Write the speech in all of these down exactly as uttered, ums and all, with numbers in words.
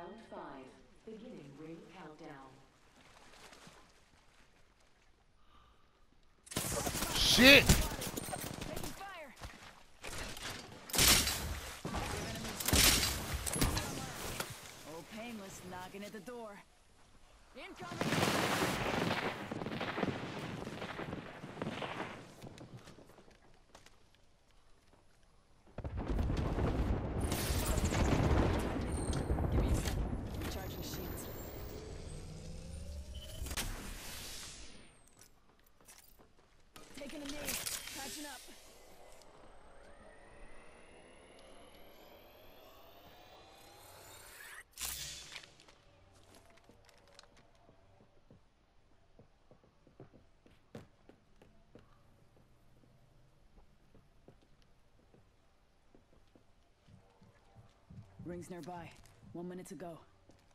Round five. Beginning ring countdown. Shit! Taking fire. Oh, Painless knocking at the door. Incoming! Give me a second. Recharging shields. Taking a knee. Patching up. Rings nearby. One minute to go.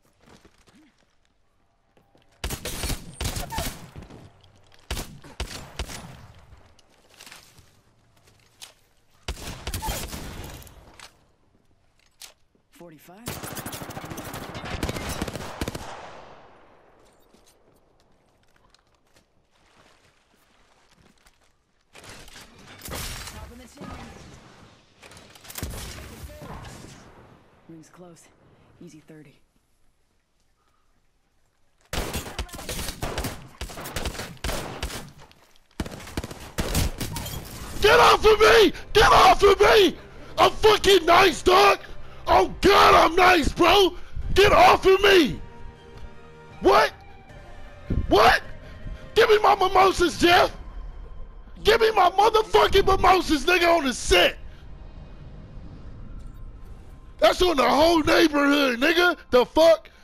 Forty-five. Top of the chain. Rings close. Easy thirty. Get off of me! Get off of me! I'm fucking nice, dog! Oh God, I'm nice, bro! Get off of me! What? What? Give me my mimosas, Jeff! Give me my motherfucking mimosas, nigga, on the set! That's on the whole neighborhood, nigga! The fuck?